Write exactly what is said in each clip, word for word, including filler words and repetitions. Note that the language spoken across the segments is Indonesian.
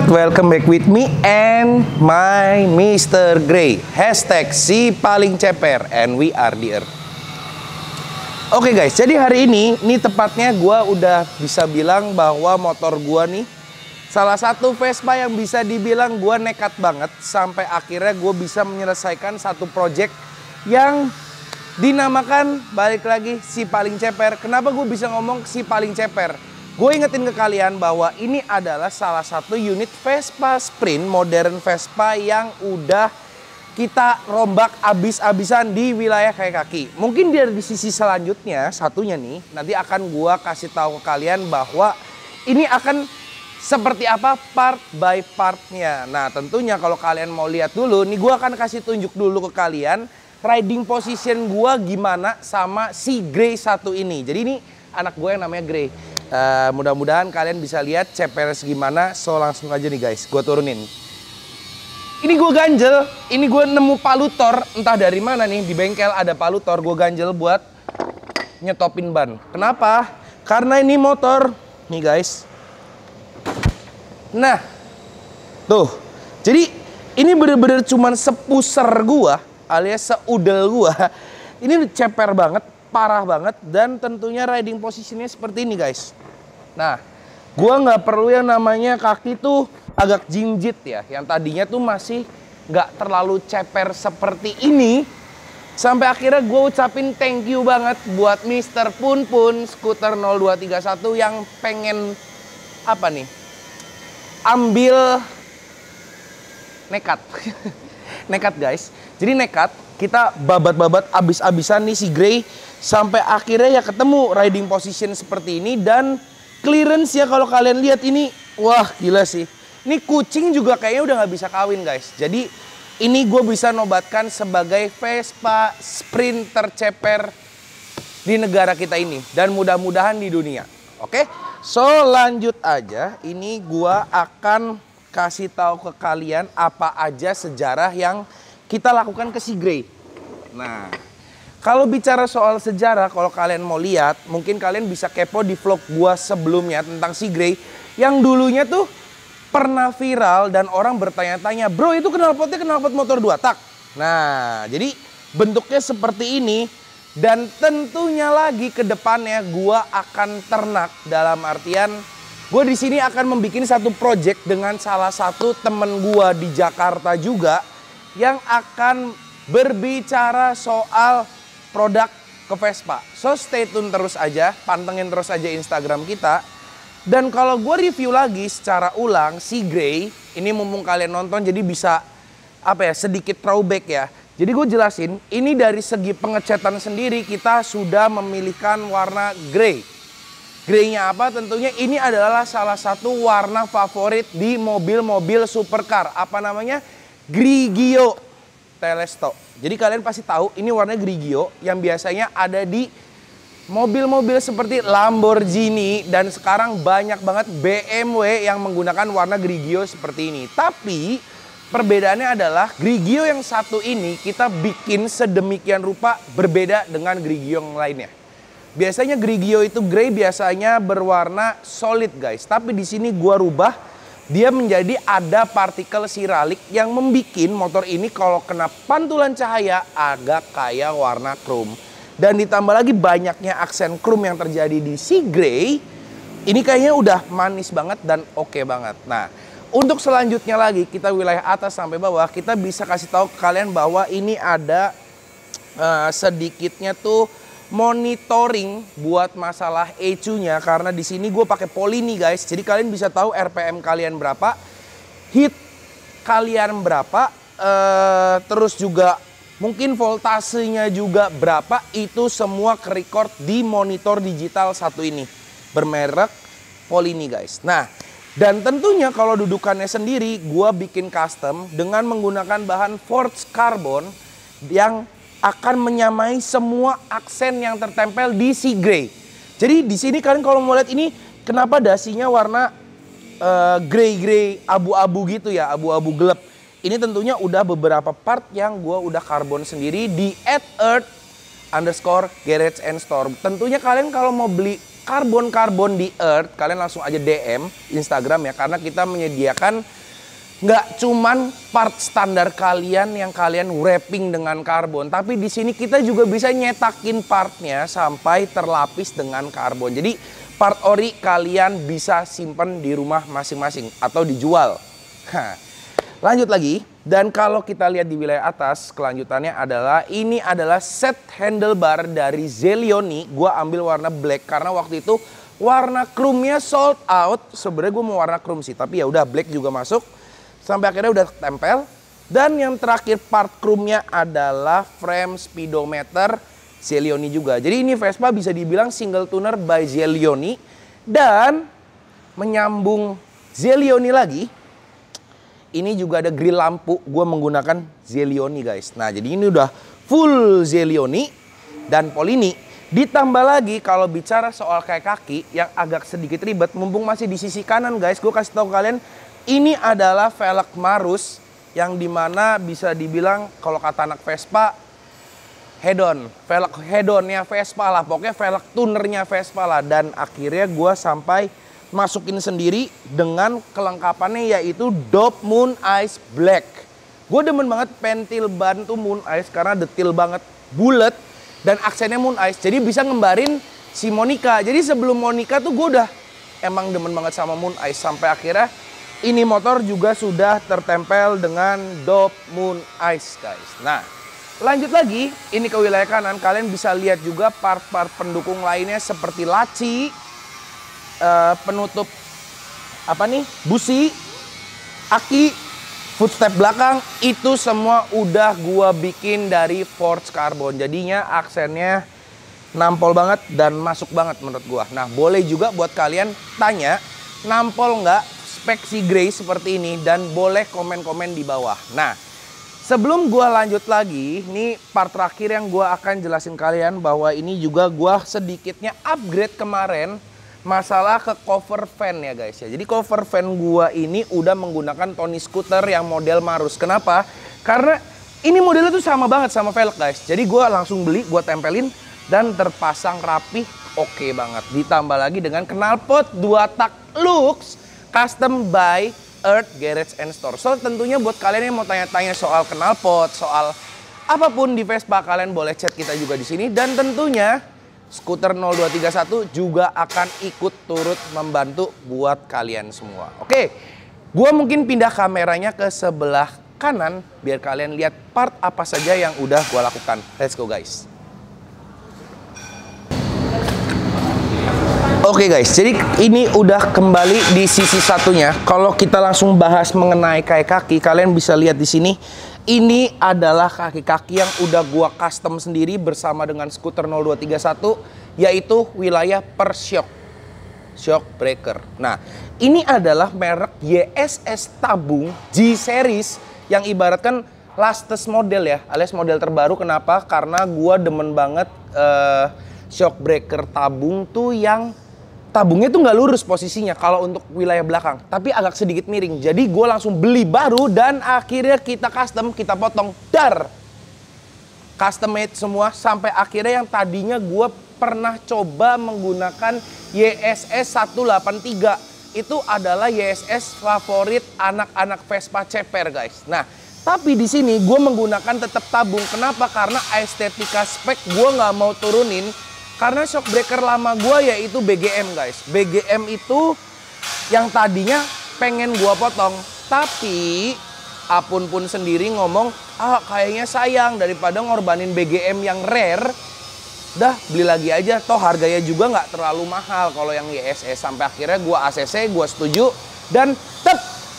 welcome back with me and my mister Gray. Hashtag si paling ceper and we are the earth. Oke guys, jadi hari ini, ini tepatnya gue udah bisa bilang bahwa motor gue nih salah satu Vespa yang bisa dibilang gue nekat banget. Sampai akhirnya gue bisa menyelesaikan satu project yang dinamakan, balik lagi, si paling ceper. Kenapa gue bisa ngomong si paling ceper? Gue ingetin ke kalian bahwa ini adalah salah satu unit Vespa Sprint, modern Vespa yang udah kita rombak abis-abisan di wilayah Kaki Kaki. Mungkin dari di sisi selanjutnya, satunya nih, nanti akan gue kasih tahu ke kalian bahwa ini akan seperti apa part by partnya. Nah tentunya kalau kalian mau lihat dulu, nih gue akan kasih tunjuk dulu ke kalian riding position gue gimana sama si Gray satu ini. Jadi ini anak gue yang namanya Gray. Uh, mudah-mudahan kalian bisa lihat C P R gimana. So langsung aja nih guys, gue turunin. Ini gue ganjel, ini gue nemu palutor, entah dari mana nih, di bengkel ada palutor, gue ganjel buat nyetopin ban. Kenapa? Karena ini motor, nih guys. Nah, tuh, jadi ini bener-bener cuman sepuser gue, alias seudel gue. Ini ceper banget, parah banget, dan tentunya riding posisinya seperti ini guys. Nah, gua nggak perlu yang namanya kaki tuh agak jinjit ya, yang tadinya tuh masih nggak terlalu ceper seperti ini. Sampai akhirnya gue ucapin thank you banget buat mister Pun Pun Skuter nol dua tiga satu yang pengen apa nih, ambil nekat. Nekat guys, jadi nekat, kita babat-babat abis-abisan nih si Gray. Sampai akhirnya ya ketemu riding position seperti ini. Dan clearance ya kalau kalian lihat ini, wah gila sih. Ini kucing juga kayaknya udah nggak bisa kawin guys. Jadi ini gue bisa nobatkan sebagai Vespa Sprint terceper di negara kita ini. Dan mudah-mudahan di dunia. Oke, so lanjut aja. Ini gue akan kasih tahu ke kalian apa aja sejarah yang kita lakukan ke si Gray. Nah, kalau bicara soal sejarah, kalau kalian mau lihat, mungkin kalian bisa kepo di vlog gua sebelumnya tentang si Gray yang dulunya tuh pernah viral dan orang bertanya-tanya, bro itu knalpotnya knalpot motor dua tak. Nah, jadi bentuknya seperti ini. Dan tentunya lagi ke depannya gua akan ternak, dalam artian gue di sini akan membuat satu project dengan salah satu temen gua di Jakarta juga yang akan berbicara soal produk ke Vespa. So stay tune terus aja, pantengin terus aja Instagram kita. Dan kalau gue review lagi secara ulang si Gray, ini mumpung kalian nonton jadi bisa apa ya, sedikit throwback ya. Jadi gue jelasin, ini dari segi pengecatan sendiri kita sudah memilihkan warna Gray. Graynya apa? Tentunya ini adalah salah satu warna favorit di mobil-mobil supercar. Apa namanya? Grigio Telesto. Jadi kalian pasti tahu ini warna Grigio yang biasanya ada di mobil-mobil seperti Lamborghini. Dan sekarang banyak banget B M W yang menggunakan warna Grigio seperti ini. Tapi perbedaannya adalah Grigio yang satu ini kita bikin sedemikian rupa berbeda dengan Grigio yang lainnya. Biasanya Grigio itu Gray biasanya berwarna solid guys. Tapi di sini gua rubah. Dia menjadi ada partikel siralik yang membuat motor ini kalau kena pantulan cahaya agak kayak warna chrome. Dan ditambah lagi banyaknya aksen chrome yang terjadi di si Gray. Ini kayaknya udah manis banget dan oke okay banget. Nah, untuk selanjutnya lagi kita wilayah atas sampai bawah, kita bisa kasih tahu ke kalian bahwa ini ada uh, sedikitnya tuh monitoring buat masalah E C U-nya, karena di sini gue pakai poli nih guys. Jadi kalian bisa tahu R P M kalian berapa, heat kalian berapa, uh, terus juga mungkin voltasenya juga berapa. Itu semua ke-record di monitor digital satu ini bermerek poli nih guys. Nah, dan tentunya kalau dudukannya sendiri gue bikin custom dengan menggunakan bahan Forged Carbon yang akan menyamai semua aksen yang tertempel di si Gray. Jadi di sini kalian kalau mau lihat ini kenapa dasinya warna uh, grey-grey abu-abu gitu ya, abu-abu gelap. Ini tentunya udah beberapa part yang gua udah karbon sendiri di at earth underscore garage and store. Tentunya kalian kalau mau beli karbon-karbon di Earth, kalian langsung aja D M Instagram ya, karena kita menyediakan nggak cuman part standar kalian yang kalian wrapping dengan karbon, tapi di sini kita juga bisa nyetakin partnya sampai terlapis dengan karbon. Jadi part ori kalian bisa simpen di rumah masing-masing atau dijual. Hah. Lanjut lagi, dan kalau kita lihat di wilayah atas, kelanjutannya adalah ini adalah set handlebar dari Zelioni. Gua ambil warna black karena waktu itu warna chrome-nya sold out. Sebenarnya gue mau warna chrome sih, tapi ya udah black juga masuk. Sampai akhirnya udah tempel. Dan yang terakhir part chrome-nya adalah frame speedometer Zelioni juga. Jadi ini Vespa bisa dibilang single tuner by Zelioni. Dan menyambung Zelioni lagi, ini juga ada grill lampu, gue menggunakan Zelioni guys. Nah jadi ini udah full Zelioni dan Polini. Ditambah lagi kalau bicara soal kayak kaki yang agak sedikit ribet, mumpung masih di sisi kanan guys, gue kasih tahu kalian ini adalah velg Marus yang dimana bisa dibilang kalau kata anak Vespa head-on, velg head-onnya Vespa lah, pokoknya velg tunernya Vespa lah. Dan akhirnya gue sampai masukin sendiri dengan kelengkapannya yaitu Dope Moon Ice Black. Gue demen banget pentil ban tuh Moon Ice karena detail banget, bulat dan aksennya Moon Ice. Jadi bisa ngembarin si Monica. Jadi sebelum Monica tuh gue udah emang demen banget sama Moon Ice. Sampai akhirnya ini motor juga sudah tertempel dengan Dope Moon Ice guys. Nah lanjut lagi, ini ke wilayah kanan. Kalian bisa lihat juga part-part pendukung lainnya seperti laci, Uh, penutup apa nih, busi, aki, footstep belakang, itu semua udah gua bikin dari Forged Carbon. Jadinya aksennya nampol banget dan masuk banget menurut gua. Nah boleh juga buat kalian tanya nampol nggak spek si Grey seperti ini, dan boleh komen-komen di bawah. Nah sebelum gua lanjut lagi, ini part terakhir yang gua akan jelasin kalian bahwa ini juga gua sedikitnya upgrade kemarin masalah ke cover fan ya guys ya. Jadi cover fan gua ini udah menggunakan Tony Scooter yang model Marus. Kenapa? Karena ini modelnya tuh sama banget sama velg guys. Jadi gua langsung beli, gua tempelin dan terpasang rapih, oke banget. Ditambah lagi dengan knalpot dua tak Lux custom by Earth Garage and Store. So tentunya buat kalian yang mau tanya-tanya soal knalpot, soal apapun di Vespa, kalian boleh chat kita juga di sini. Dan tentunya Skuter nol dua tiga satu juga akan ikut turut membantu buat kalian semua. Oke, gua mungkin pindah kameranya ke sebelah kanan biar kalian lihat part apa saja yang udah gua lakukan. Let's go guys. Oke guys, jadi ini udah kembali di sisi satunya. Kalau kita langsung bahas mengenai kayak kaki, kalian bisa lihat di sini. Ini adalah kaki-kaki yang udah gua custom sendiri bersama dengan Skuter nol dua tiga satu, yaitu wilayah per shock, shock breaker. Nah, ini adalah merek Y S S tabung G series yang ibaratkan latest model ya, alias model terbaru. Kenapa? Karena gua demen banget uh, shock breaker tabung tuh yang tabungnya tuh nggak lurus posisinya kalau untuk wilayah belakang, tapi agak sedikit miring. Jadi gue langsung beli baru dan akhirnya kita custom, kita potong, dar. Custom made semua sampai akhirnya yang tadinya gue pernah coba menggunakan Y S S seratus delapan puluh tiga. Itu adalah Y S S favorit anak-anak Vespa ceper guys. Nah, tapi di sini gue menggunakan tetap tabung. Kenapa? Karena estetika spek gue nggak mau turunin. Karena shock breaker lama gue yaitu B G M guys. B G M itu yang tadinya pengen gue potong. Tapi Apun pun sendiri ngomong, ah kayaknya sayang daripada ngorbanin B G M yang rare. Dah beli lagi aja, toh harganya juga nggak terlalu mahal kalau yang Y S S. Sampai akhirnya gue A C C, gue setuju. Dan tep,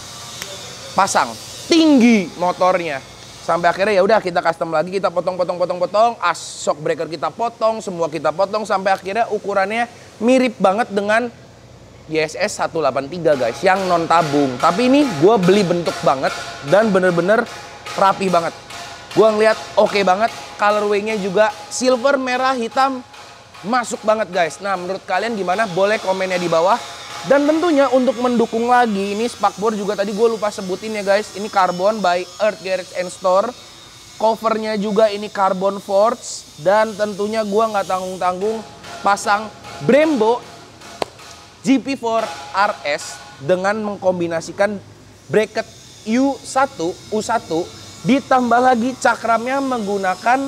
pasang, tinggi motornya. Sampai akhirnya ya udah kita custom lagi, kita potong-potong-potong-potong, as shock breaker kita potong, semua kita potong sampai akhirnya ukurannya mirip banget dengan Y S S seratus delapan puluh tiga guys, yang non tabung. Tapi ini gue beli bentuk banget dan bener-bener rapi banget. Gue ngeliat oke okay banget, colorway-nya juga silver, merah, hitam, masuk banget guys. Nah menurut kalian gimana? Boleh komennya di bawah. Dan tentunya untuk mendukung lagi, ini spakbor juga tadi gue lupa sebutin ya guys. Ini carbon by Earth Garage and Store. Covernya juga ini carbon forged. Dan tentunya gue nggak tanggung-tanggung pasang Brembo G P empat R S dengan mengkombinasikan bracket U satu, U satu ditambah lagi cakramnya menggunakan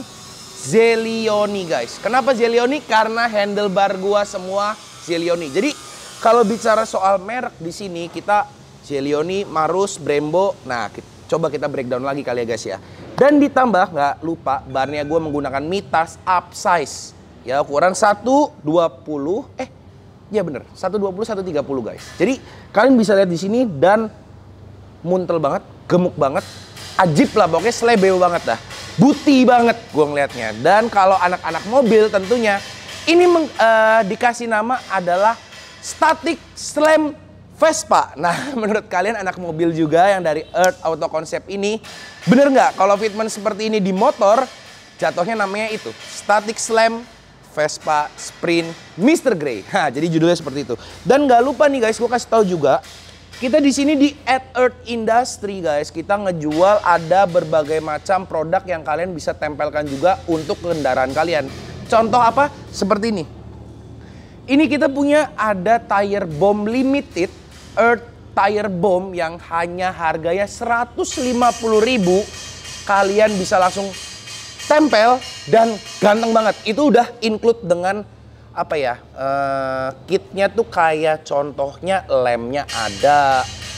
Zelioni guys. Kenapa Zelioni? Karena handlebar gua semua Zelioni. Jadi kalau bicara soal merek di sini kita Zelioni, Marus, Brembo. Nah, kita, coba kita breakdown lagi kali ya guys ya. Dan ditambah nggak lupa barnya gue menggunakan Mitas upsize. Ya ukuran seratus dua puluh eh ya bener seratus dua puluh seratus tiga puluh guys. Jadi kalian bisa lihat di sini dan muntel banget, gemuk banget, ajib lah pokoknya slebeo banget dah. Buti banget gue ngeliatnya. Dan kalau anak-anak mobil tentunya ini meng, uh, dikasih nama adalah Static Slam Vespa. Nah menurut kalian anak mobil juga yang dari Earth Auto Concept ini bener nggak kalau fitment seperti ini di motor jatuhnya namanya itu Static Slam Vespa Sprint Mister Grey. Nah jadi judulnya seperti itu. Dan nggak lupa nih guys, gue kasih tahu juga kita di sini di At Earth Industry guys, kita ngejual ada berbagai macam produk yang kalian bisa tempelkan juga untuk kendaraan kalian. Contoh apa? Seperti ini. Ini kita punya ada tire bomb limited Earth tire bomb yang hanya harganya seratus lima puluh ribu. Kalian bisa langsung tempel dan ganteng banget. Itu udah include dengan apa ya, uh, kitnya tuh kayak contohnya lemnya ada,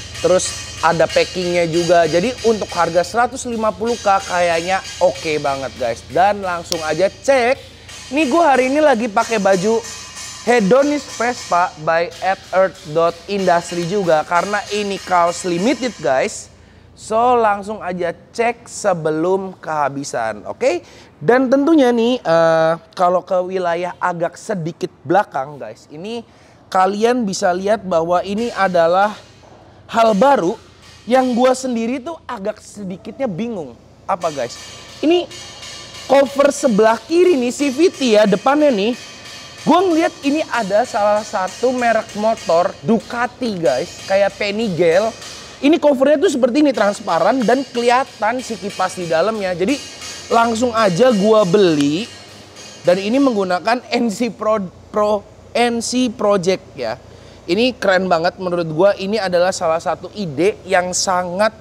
terus ada packingnya juga. Jadi untuk harga seratus lima puluh ribu kayaknya oke okay banget guys. Dan langsung aja cek, nih gue hari ini lagi pakai baju Hedonist Vespa by at earth dot industry juga karena ini kaos limited guys. So langsung aja cek sebelum kehabisan, oke? Okay? Dan tentunya nih uh, kalau ke wilayah agak sedikit belakang guys, ini kalian bisa lihat bahwa ini adalah hal baru yang gua sendiri tuh agak sedikitnya bingung. Apa guys? Ini cover sebelah kiri nih C V T ya depannya nih. Gua ngeliat ini ada salah satu merek motor Ducati guys, kayak Panigale. Ini covernya tuh seperti ini, transparan dan kelihatan si kipas di dalamnya. Jadi langsung aja gua beli dan ini menggunakan N C Pro, Pro N C Project ya. Ini keren banget menurut gua. Ini adalah salah satu ide yang sangat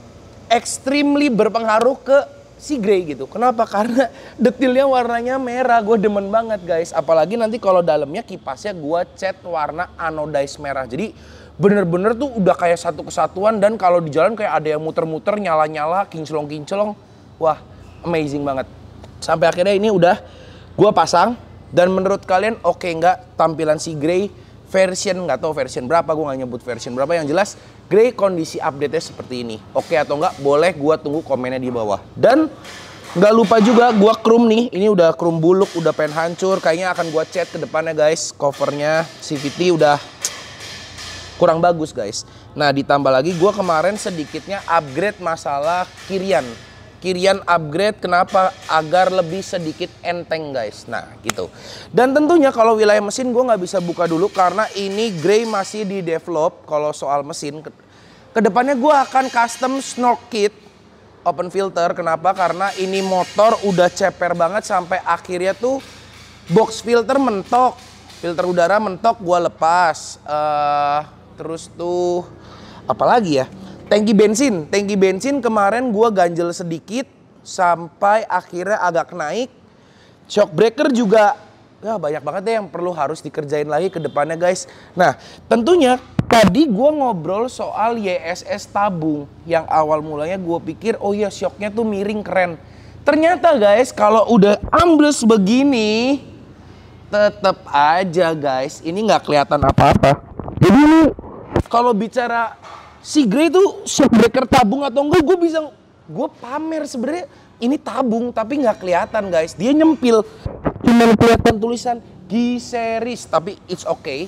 extremely berpengaruh ke si Grey gitu. Kenapa? Karena detailnya warnanya merah. Gue demen banget guys. Apalagi nanti kalau dalamnya kipasnya gua cat warna anodized merah. Jadi bener-bener tuh udah kayak satu kesatuan. Dan kalau di jalan kayak ada yang muter-muter, nyala-nyala, kinclong-kinclong. Wah, amazing banget. Sampai akhirnya ini udah gue pasang. Dan menurut kalian oke okay nggak tampilan si Grey version, nggak tahu version berapa, gue nggak nyebut version berapa. Yang jelas Grey kondisi update-nya seperti ini. Oke okay atau nggak? Boleh gue tunggu komennya di bawah. Dan nggak lupa juga gue chrome nih. Ini udah chrome buluk, udah pengen hancur. Kayaknya akan gue cat ke depannya guys. Covernya C V T udah kurang bagus guys. Nah ditambah lagi gue kemarin sedikitnya upgrade masalah kirian. Kirian upgrade kenapa? Agar lebih sedikit enteng guys. Nah gitu. Dan tentunya kalau wilayah mesin gue nggak bisa buka dulu karena ini Grey masih di develop. Kalau soal mesin kedepannya gue akan custom snork kit open filter. Kenapa? Karena ini motor udah ceper banget sampai akhirnya tuh box filter mentok, filter udara mentok gue lepas. Uh, terus tuh apalagi ya? Tangki bensin, tangki bensin kemarin gue ganjel sedikit sampai akhirnya agak naik. Shock breaker juga ya banyak banget deh yang perlu harus dikerjain lagi ke depannya guys. Nah tentunya tadi gue ngobrol soal Y S S tabung yang awal mulanya gue pikir oh ya shocknya tuh miring keren. Ternyata guys kalau udah ambles begini tetep aja guys ini nggak kelihatan apa-apa. Jadi ini kalau bicara si Grey tuh shock breaker tabung atau enggak, gue bisa gue pamer sebenarnya ini tabung tapi nggak kelihatan guys. Dia nyempil, cuma kelihatan tulisan G series tapi it's okay.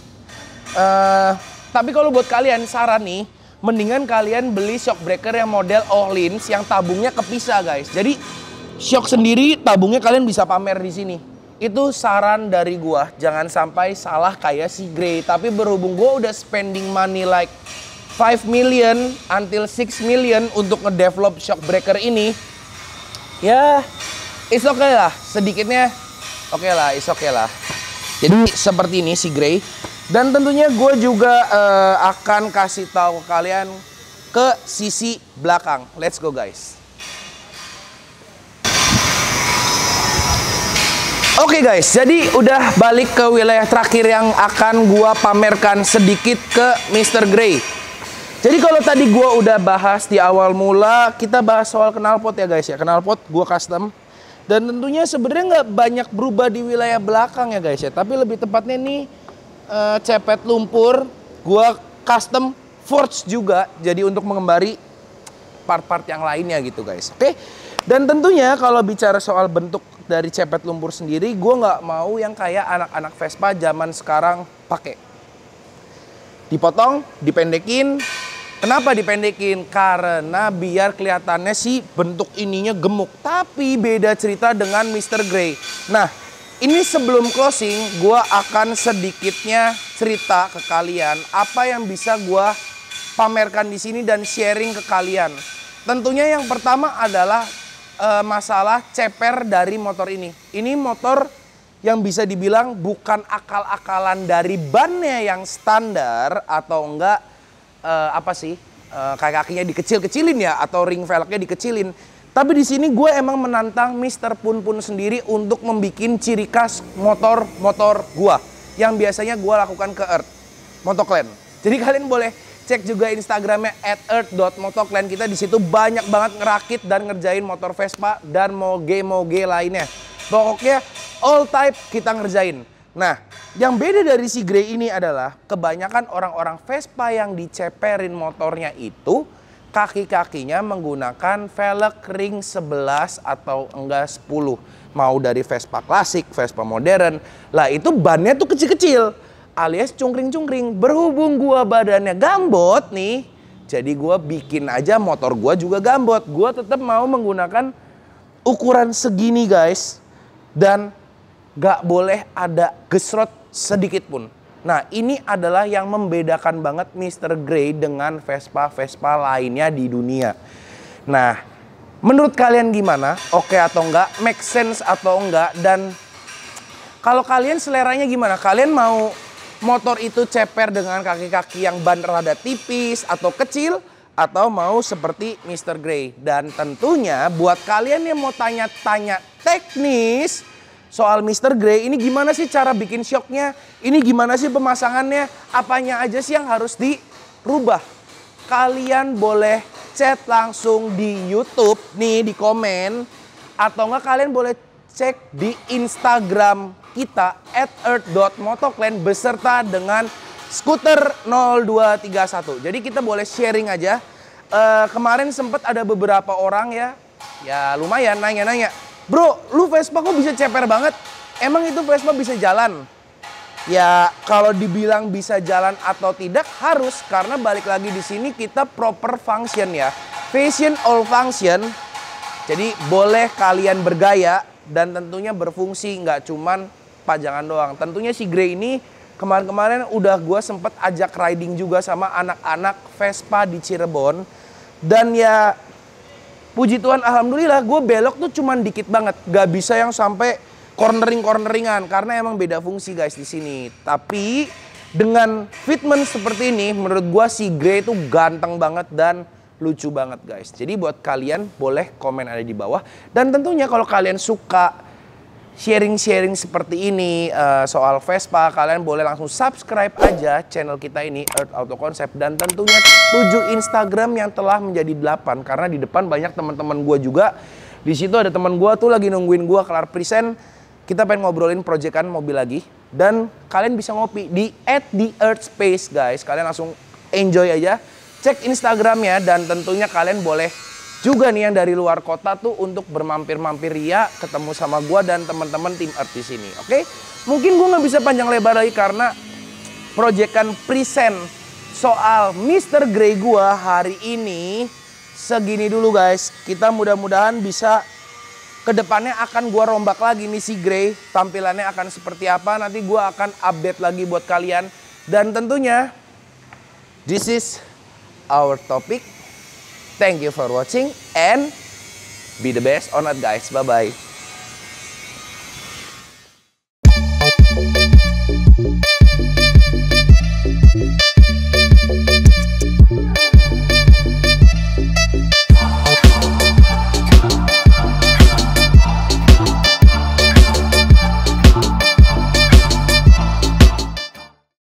Uh, tapi kalau buat kalian saran nih, mendingan kalian beli shock breaker yang model Öhlins yang tabungnya kepisah guys. Jadi shock sendiri, tabungnya kalian bisa pamer di sini. Itu saran dari gua, jangan sampai salah kayak si Grey. Tapi berhubung gua udah spending money like five million until six million untuk ngedevelop shock breaker ini, ya it's okay lah, sedikitnya oke okay lah, it's okay lah. Jadi seperti ini si Grey. Dan tentunya gue juga uh, akan kasih tahu ke kalian ke sisi belakang. Let's go guys. Oke okay guys, jadi udah balik ke wilayah terakhir yang akan gue pamerkan sedikit ke mister Grey. Jadi kalau tadi gue udah bahas di awal mula, kita bahas soal knalpot ya guys ya. Knalpot gue custom. Dan tentunya sebenarnya nggak banyak berubah di wilayah belakang ya guys ya. Tapi lebih tepatnya nih uh, cepet lumpur gue custom forge juga. Jadi untuk mengembari part-part yang lainnya gitu guys. Oke. Dan tentunya kalau bicara soal bentuk dari cepet lumpur sendiri, gue nggak mau yang kayak anak-anak Vespa zaman sekarang pakai. Dipotong, dipendekin. Kenapa dipendekin? Karena biar kelihatannya sih bentuk ininya gemuk. Tapi beda cerita dengan mister Grey. Nah, ini sebelum closing, gue akan sedikitnya cerita ke kalian apa yang bisa gue pamerkan di sini dan sharing ke kalian. Tentunya yang pertama adalah e, masalah ceper dari motor ini. Ini motor yang bisa dibilang bukan akal-akalan dari bannya yang standar atau enggak. Uh, apa sih uh, kaki-kakinya dikecil-kecilin ya atau ring velgnya dikecilin. Tapi di sini gue emang menantang mister Pun Pun sendiri untuk membuat ciri khas motor-motor gue yang biasanya gue lakukan ke Earth Motoclan. Jadi kalian boleh cek juga Instagramnya at earth dot motoclan. Kita di situ banyak banget ngerakit dan ngerjain motor Vespa dan moge-moge lainnya. Pokoknya all type kita ngerjain. Nah, yang beda dari si Grey ini adalah kebanyakan orang-orang Vespa yang diceperin motornya itu kaki-kakinya menggunakan velg ring sebelas atau enggak sepuluh. Mau dari Vespa klasik, Vespa modern. Lah itu bannya tuh kecil-kecil alias cungkring-cungkring. Berhubung gua badannya gambot nih, jadi gua bikin aja motor gua juga gambot. Gua tetap mau menggunakan ukuran segini guys. Dan gak boleh ada gesrot sedikit pun. Nah ini adalah yang membedakan banget mister Grey dengan Vespa-Vespa lainnya di dunia. Nah menurut kalian gimana? Oke atau enggak? Make sense atau enggak? Dan kalau kalian seleranya gimana? Kalian mau motor itu ceper dengan kaki-kaki yang ban rada tipis atau kecil? Atau mau seperti mister Grey? Dan tentunya buat kalian yang mau tanya-tanya teknis soal mister Grey, ini gimana sih cara bikin shocknya? Ini gimana sih pemasangannya? Apanya aja sih yang harus dirubah? Kalian boleh chat langsung di YouTube nih di komen. Atau enggak kalian boleh cek di Instagram kita at earth dot motoclan beserta dengan skuter nol dua tiga satu. Jadi kita boleh sharing aja. Uh, kemarin sempat ada beberapa orang ya, ya lumayan nanya-nanya. Bro, lu Vespa kok bisa ceper banget? Emang itu Vespa bisa jalan? Ya, kalau dibilang bisa jalan atau tidak harus, karena balik lagi di sini kita proper function ya. Fashion all function. Jadi boleh kalian bergaya dan tentunya berfungsi, nggak cuman pajangan doang. Tentunya si Grey ini kemarin-kemarin udah gue sempet ajak riding juga sama anak-anak Vespa di Cirebon. Dan ya puji Tuhan, alhamdulillah gue belok tuh cuman dikit banget. Gak bisa yang sampai cornering-corneringan karena emang beda fungsi guys di sini. Tapi dengan fitment seperti ini menurut gue si Grey tuh ganteng banget dan lucu banget guys. Jadi buat kalian boleh komen ada di bawah. Dan tentunya kalau kalian suka sharing-sharing seperti ini uh, soal Vespa, kalian boleh langsung subscribe aja channel kita ini Earth Auto Concept. Dan tentunya tuju Instagram yang telah menjadi delapan. Karena di depan banyak teman-teman gue juga. Di situ ada teman gue tuh lagi nungguin gue kelar present. Kita pengen ngobrolin proyekan mobil lagi. Dan kalian bisa ngopi di at the earth space guys. Kalian langsung enjoy aja. Cek Instagramnya dan tentunya kalian boleh juga nih yang dari luar kota tuh untuk bermampir-mampir ya ketemu sama gua dan teman-teman tim Earth di sini. Oke, mungkin gua nggak bisa panjang lebar lagi karena proyekan present soal mister Grey gua hari ini segini dulu guys. Kita mudah-mudahan bisa kedepannya akan gua rombak lagi nih si Grey, tampilannya akan seperti apa. Nanti gua akan update lagi buat kalian dan tentunya this is our topic. Thank you for watching and be the best on it guys. Bye bye.